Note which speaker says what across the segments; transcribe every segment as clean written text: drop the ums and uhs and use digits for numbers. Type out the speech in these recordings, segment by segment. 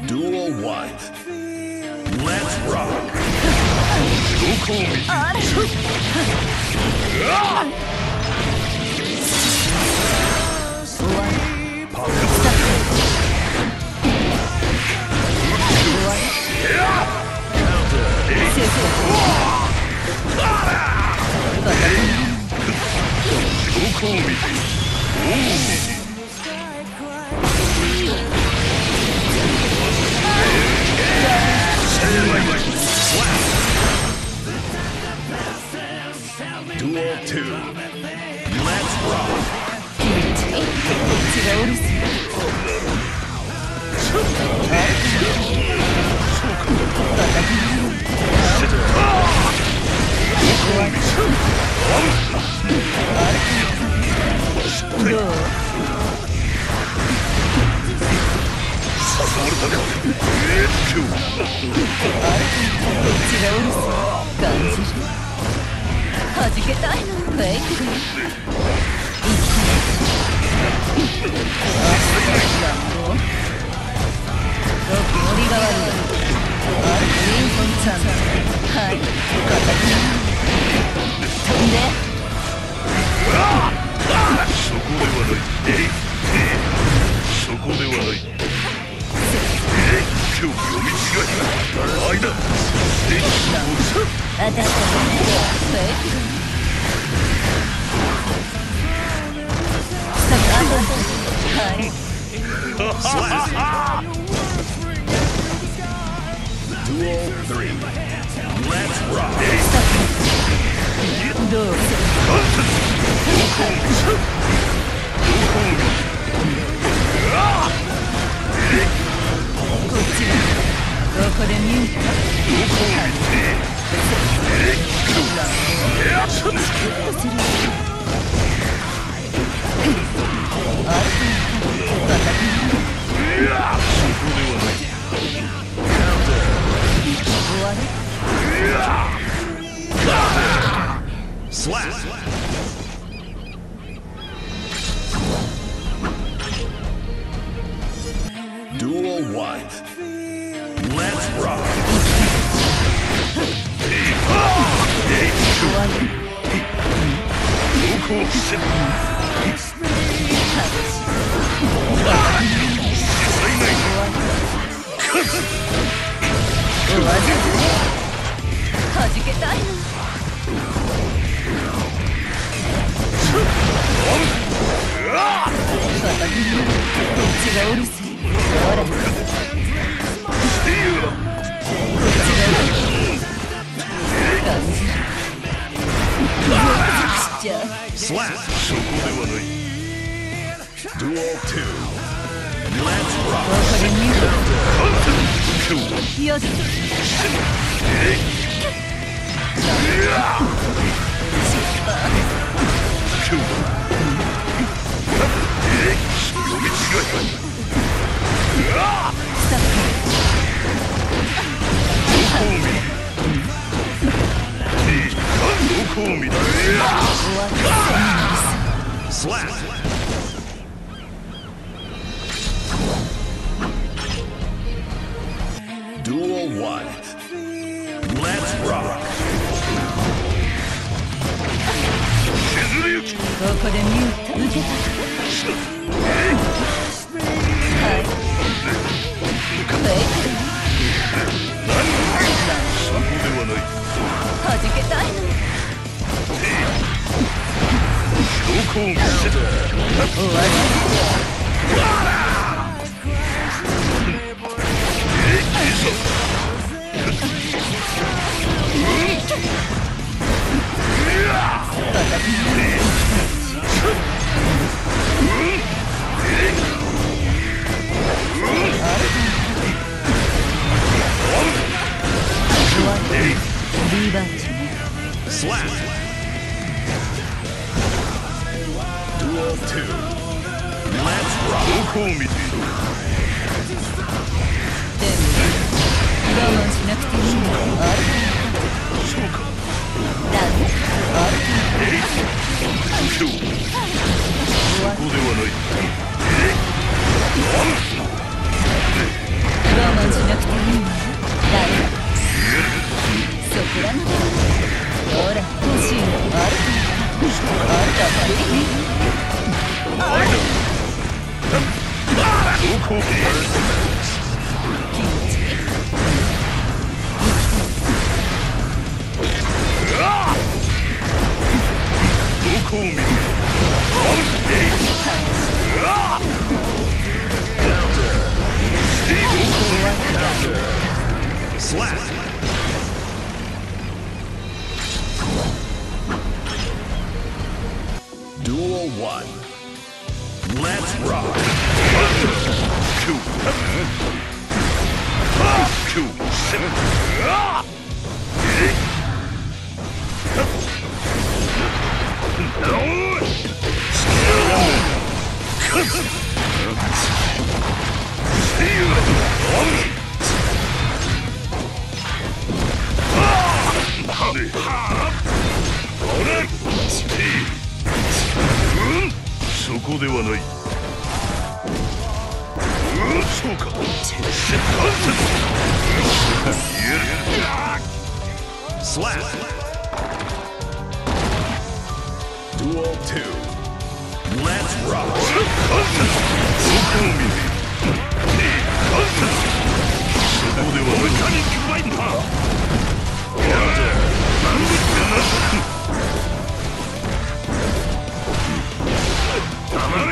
Speaker 1: Duel 1. Let's rock. Duel 2. Let's rock.
Speaker 2: はじけたいのフェイクでノリが悪いリンコンちゃんはい飛んで
Speaker 1: そこではないそこではない今日読み違い間
Speaker 2: 私たちのフェイクで
Speaker 1: Duel 3. Let's rock.
Speaker 2: どうこっちだどこで見るか
Speaker 1: Slap. Duel 1. Let's rock.
Speaker 2: はじけたいのどっちがうるせえほらこっちがうるせえ感じちっちゃ
Speaker 1: Slap. そこではない Duel 2. Let's
Speaker 2: ど
Speaker 1: rock.
Speaker 2: こで見るよし
Speaker 1: Slap. Duel 1. Let's rock.
Speaker 2: どこで見る受けたはいフェイク
Speaker 1: そこではない
Speaker 2: はじけたいの
Speaker 1: どこを見せた
Speaker 2: 終わリーバーチ
Speaker 1: Slap. Duel 2. Let's rock. どこを見こを見る。Slap. Duel 1. Let's rock. Two. Two.そこではない。そうか。Slap. Duel 2. Let's rock. そこを見て。そこではメカニックバイパー。黙れ。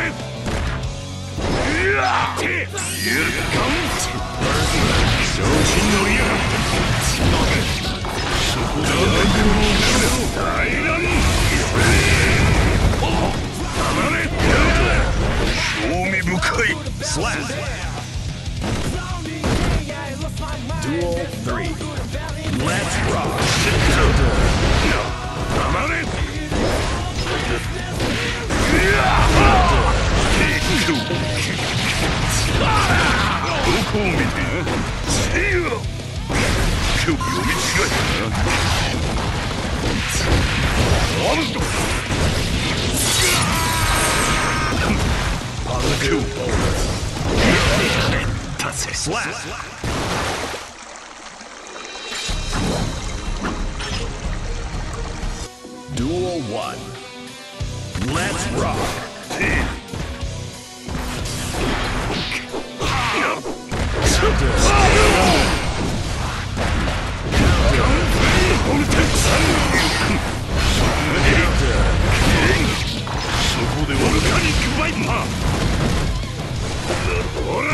Speaker 1: 昇進の矢。そこでは大乱。黙れ。興味深い。Slap. Duel 3. Let's rock. 黙れ。どこを見て。興味を見違えた。Slap. Duel 1. Let's rock.そこではメカニックバイパー。ほら。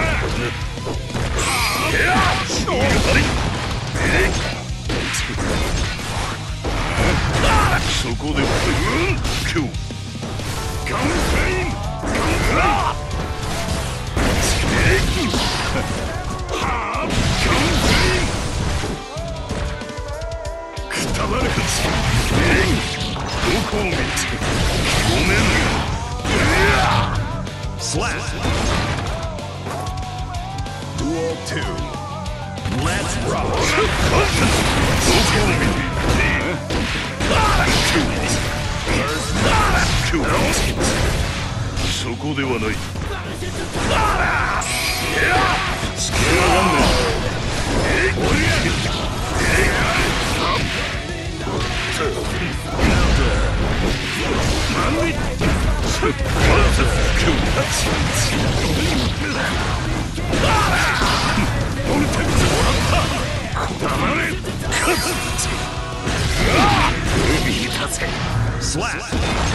Speaker 1: そこでは今日ガンフレインガンフレインはあガンフレインくたばれどこを見てごめんSlap. Duel 2. Let's rock. そこではない。スケールワンだ。Slap.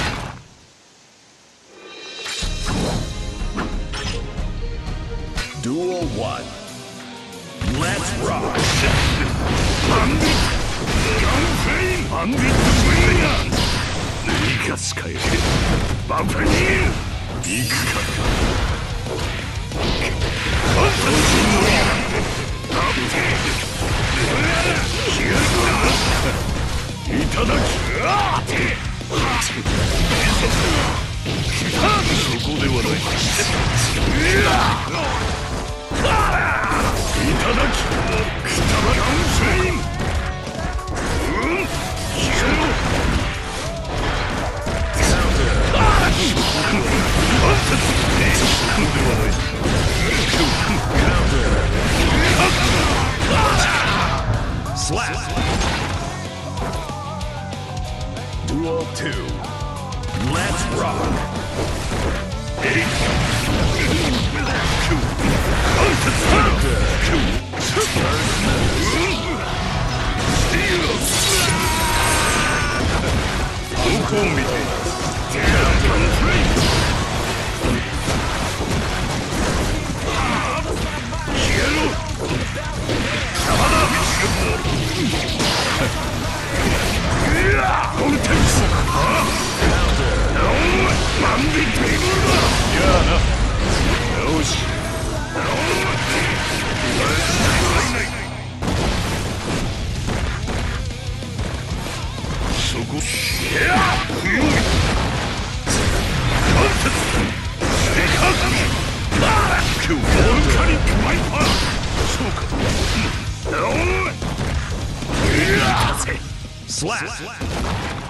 Speaker 1: Duel 1. Let's rock. Bandit. Gunflame. Bandit Winger. 何か使え。バンファニー。行くか。いただき。そこではない。いただき。くたばガンフレイン。Slap. Duel 2. Let's rock. Steel. どこを見て Slap.